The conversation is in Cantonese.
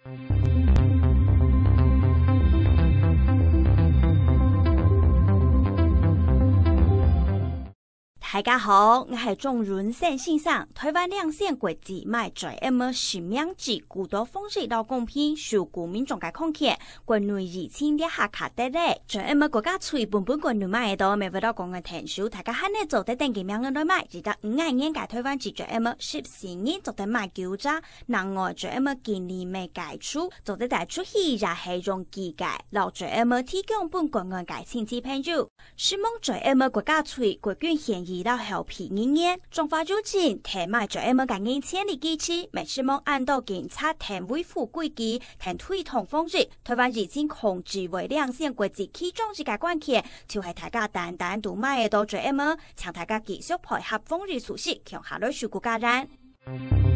大家好，我是钟润生先生。台湾两县国际卖JM 实名制古多风水到公平，受国民众嘅空隙，国内疫情啲下卡得咧。JM 國家隨本國內賣到未回到公嘅停數，大家肯定做得定幾名嘅內賣，直到5年嘅台灣至JM 14年做得賣9扎，另外JM 今年未解除，做得帶出去也係用機解，老JM 提供本國外嘅親戚朋友，希望JM 國家隨國軍現役。到後皮年，中華入境提賣JM 嘅5000里機器，未希望按到檢測停維護規矩，停推同風險。台灣已經控制為兩線國際其中一個關鍵，就係大家單單獨賣到JM，請大家繼續配合風雨熟悉，向下來受顧家人。